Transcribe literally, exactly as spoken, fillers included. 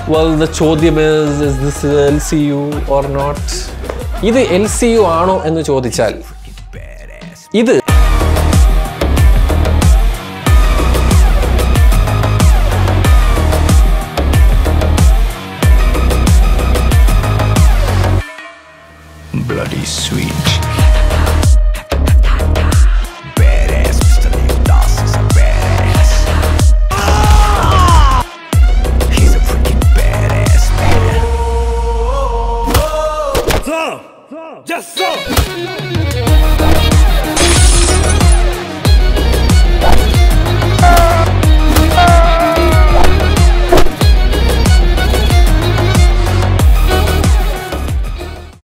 Well, the ചോദ്യം is, is this L C U or not? ഇത് L C U ആണോ എന്ന് ചോദിച്ചാൽ ഇത്